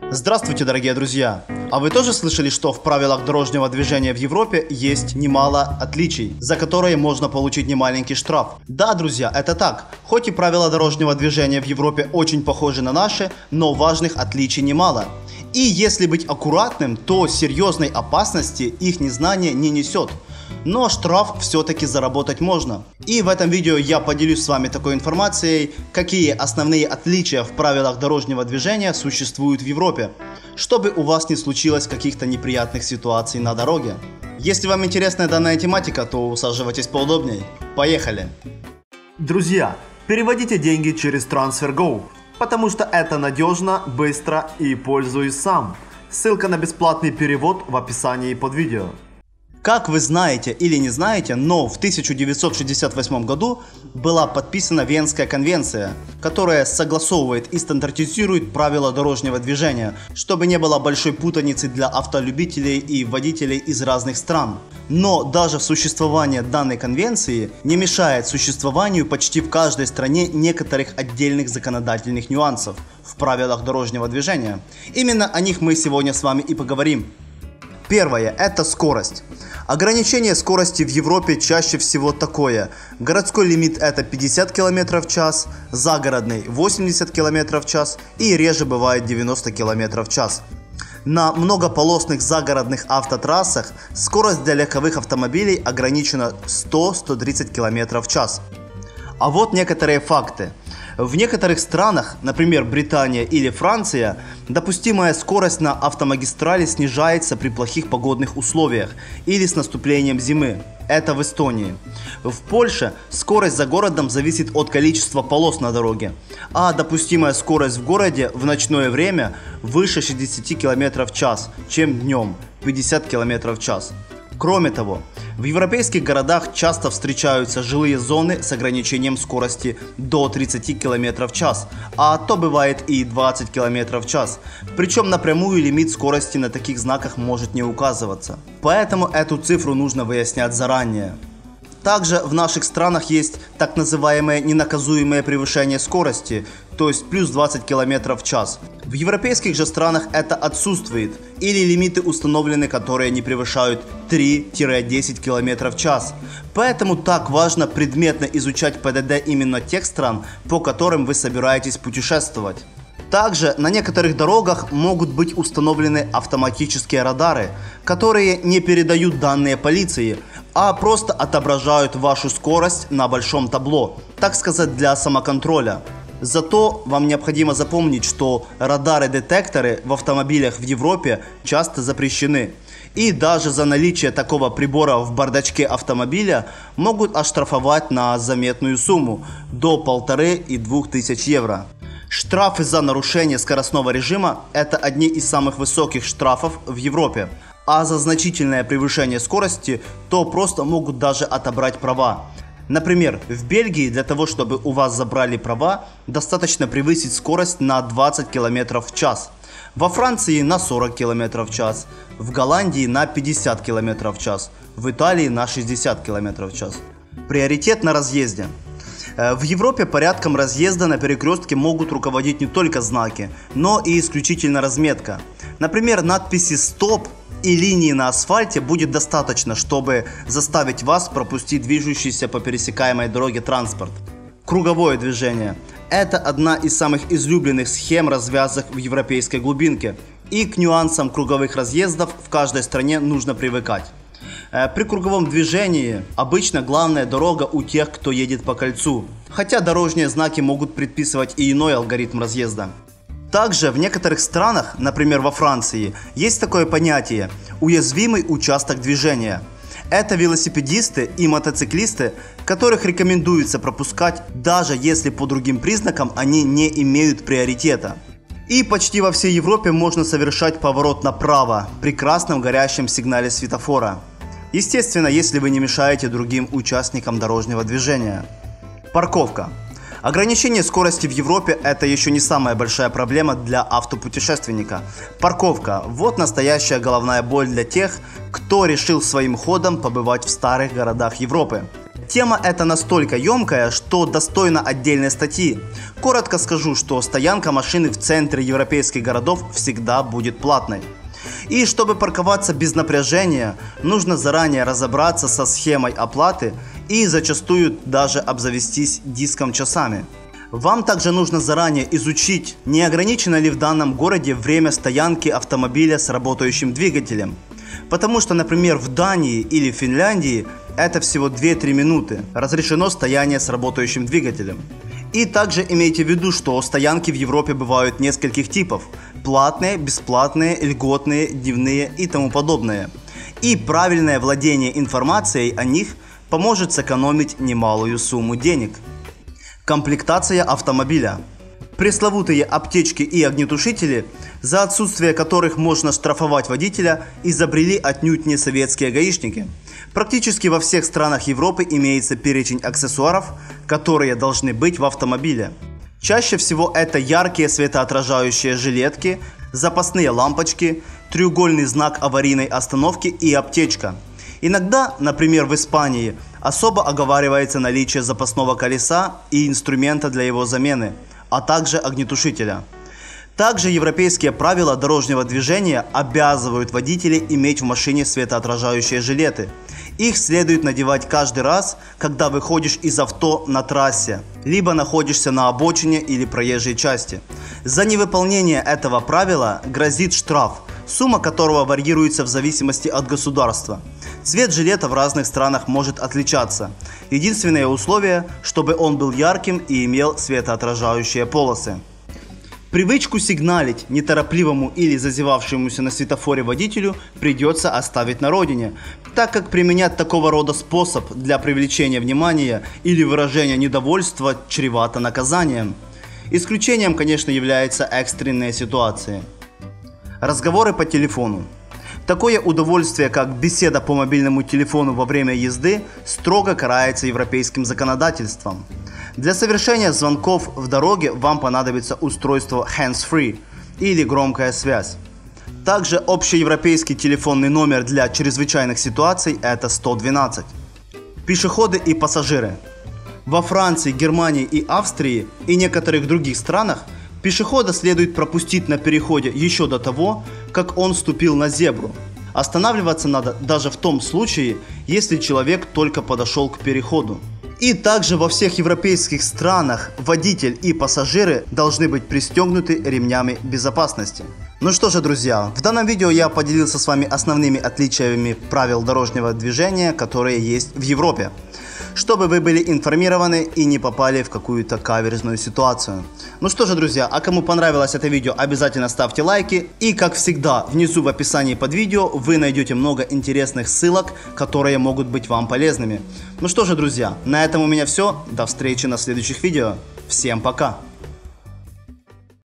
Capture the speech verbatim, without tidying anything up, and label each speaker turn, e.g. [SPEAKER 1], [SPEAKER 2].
[SPEAKER 1] Здравствуйте, дорогие друзья! А вы тоже слышали, что в правилах дорожного движения в Европе есть немало отличий, за которые можно получить немаленький штраф? Да, друзья, это так. Хоть и правила дорожного движения в Европе очень похожи на наши, но важных отличий немало. И если быть аккуратным, то серьезной опасности их незнание не несет. Но штраф все-таки заработать можно. И в этом видео я поделюсь с вами такой информацией, какие основные отличия в правилах дорожного движения существуют в Европе, чтобы у вас не случилось каких-то неприятных ситуаций на дороге. Если вам интересна данная тематика, то усаживайтесь поудобнее. Поехали!
[SPEAKER 2] Друзья, переводите деньги через TransferGo, потому что это надежно, быстро и пользуюсь сам. Ссылка на бесплатный перевод в описании под видео.
[SPEAKER 1] Как вы знаете или не знаете, но в тысяча девятьсот шестьдесят восьмом году была подписана Венская конвенция, которая согласовывает и стандартизирует правила дорожного движения, чтобы не было большой путаницы для автолюбителей и водителей из разных стран. Но даже существование данной конвенции не мешает существованию почти в каждой стране некоторых отдельных законодательных нюансов в правилах дорожного движения. Именно о них мы сегодня с вами и поговорим. Первое – это скорость. Ограничение скорости в Европе чаще всего такое. Городской лимит – это пятьдесят километров в час, загородный – восемьдесят километров в час и реже бывает девяносто километров в час. На многополосных загородных автотрассах скорость для легковых автомобилей ограничена сто — сто тридцать километров в час. А вот некоторые факты. В некоторых странах, например, Британия или Франция, допустимая скорость на автомагистрали снижается при плохих погодных условиях или с наступлением зимы. Это в Эстонии. В Польше скорость за городом зависит от количества полос на дороге, а допустимая скорость в городе в ночное время выше шестидесяти километров в час, чем днем – пятьдесят километров в час. Кроме того, в европейских городах часто встречаются жилые зоны с ограничением скорости до тридцати километров в час, а то бывает и двадцать километров в час. Причем напрямую лимит скорости на таких знаках может не указываться. Поэтому эту цифру нужно выяснять заранее. Также в наших странах есть так называемое ненаказуемое превышение скорости, то есть плюс двадцать километров в час. В европейских же странах это отсутствует, или лимиты установлены, которые не превышают три — десять километров в час. Поэтому так важно предметно изучать ПДД именно тех стран, по которым вы собираетесь путешествовать. Также на некоторых дорогах могут быть установлены автоматические радары, которые не передают данные полиции, а просто отображают вашу скорость на большом табло, так сказать, для самоконтроля. Зато вам необходимо запомнить, что радары-детекторы в автомобилях в Европе часто запрещены. И даже за наличие такого прибора в бардачке автомобиля могут оштрафовать на заметную сумму – до полторы и двух тысяч евро. Штрафы за нарушение скоростного режима – это одни из самых высоких штрафов в Европе. А за значительное превышение скорости то просто могут даже отобрать права. Например, в Бельгии для того, чтобы у вас забрали права, достаточно превысить скорость на двадцать километров в час. Во Франции на сорок километров в час, в Голландии на пятьдесят километров в час, в Италии на шестьдесят километров в час. Приоритет на разъезде. В Европе порядком разъезда на перекрестке могут руководить не только знаки, но и исключительно разметка. Например, надписи «Стоп» и линии на асфальте будет достаточно, чтобы заставить вас пропустить движущийся по пересекаемой дороге транспорт. Круговое движение – это одна из самых излюбленных схем развязок в европейской глубинке. И к нюансам круговых разъездов в каждой стране нужно привыкать. При круговом движении обычно главная дорога у тех, кто едет по кольцу, хотя дорожные знаки могут предписывать и иной алгоритм разъезда. Также в некоторых странах, например во Франции, есть такое понятие – уязвимый участок движения. Это велосипедисты и мотоциклисты, которых рекомендуется пропускать, даже если по другим признакам они не имеют приоритета. И почти во всей Европе можно совершать поворот направо при красном горящем сигнале светофора. Естественно, если вы не мешаете другим участникам дорожного движения. Парковка. Ограничение скорости в Европе – это еще не самая большая проблема для автопутешественника. Парковка – вот настоящая головная боль для тех, кто решил своим ходом побывать в старых городах Европы. Тема эта настолько емкая, что достойна отдельной статьи. Коротко скажу, что стоянка машины в центре европейских городов всегда будет платной. И чтобы парковаться без напряжения, нужно заранее разобраться со схемой оплаты и зачастую даже обзавестись диском часами. Вам также нужно заранее изучить, не ограничено ли в данном городе время стоянки автомобиля с работающим двигателем. Потому что, например, в Дании или Финляндии это всего две-три минуты разрешено стояние с работающим двигателем. И также имейте в виду, что стоянки в Европе бывают нескольких типов: платные, бесплатные, льготные, дневные и тому подобное. И правильное владение информацией о них поможет сэкономить немалую сумму денег. Комплектация автомобиля. Пресловутые аптечки и огнетушители, за отсутствие которых можно штрафовать водителя, изобрели отнюдь не советские гаишники. Практически во всех странах Европы имеется перечень аксессуаров, которые должны быть в автомобиле. Чаще всего это яркие светоотражающие жилетки, запасные лампочки, треугольный знак аварийной остановки и аптечка. Иногда, например в Испании, особо оговаривается наличие запасного колеса и инструмента для его замены, а также огнетушителя. Также европейские правила дорожного движения обязывают водителей иметь в машине светоотражающие жилеты. Их следует надевать каждый раз, когда выходишь из авто на трассе, либо находишься на обочине или проезжей части. За невыполнение этого правила грозит штраф, сумма которого варьируется в зависимости от государства. Цвет жилета в разных странах может отличаться. Единственное условие, чтобы он был ярким и имел светоотражающие полосы. Привычку сигналить неторопливому или зазевавшемуся на светофоре водителю придется оставить на родине, так как применять такого рода способ для привлечения внимания или выражения недовольства чревато наказанием. Исключением, конечно, являются экстренные ситуации. Разговоры по телефону. Такое удовольствие, как беседа по мобильному телефону во время езды, строго карается европейским законодательством. Для совершения звонков в дороге вам понадобится устройство hands-free или громкая связь. Также общеевропейский телефонный номер для чрезвычайных ситуаций – это сто двенадцать. Пешеходы и пассажиры. Во Франции, Германии и Австрии и некоторых других странах пешехода следует пропустить на переходе еще до того, как он ступил на зебру. Останавливаться надо даже в том случае, если человек только подошел к переходу. И также во всех европейских странах водитель и пассажиры должны быть пристегнуты ремнями безопасности. Ну что же, друзья, в данном видео я поделился с вами основными отличиями правил дорожного движения, которые есть в Европе, чтобы вы были информированы и не попали в какую-то каверзную ситуацию. Ну что же, друзья, а кому понравилось это видео, обязательно ставьте лайки. И как всегда, внизу в описании под видео вы найдете много интересных ссылок, которые могут быть вам полезными. Ну что же, друзья, на этом у меня все. До встречи на следующих видео. Всем пока!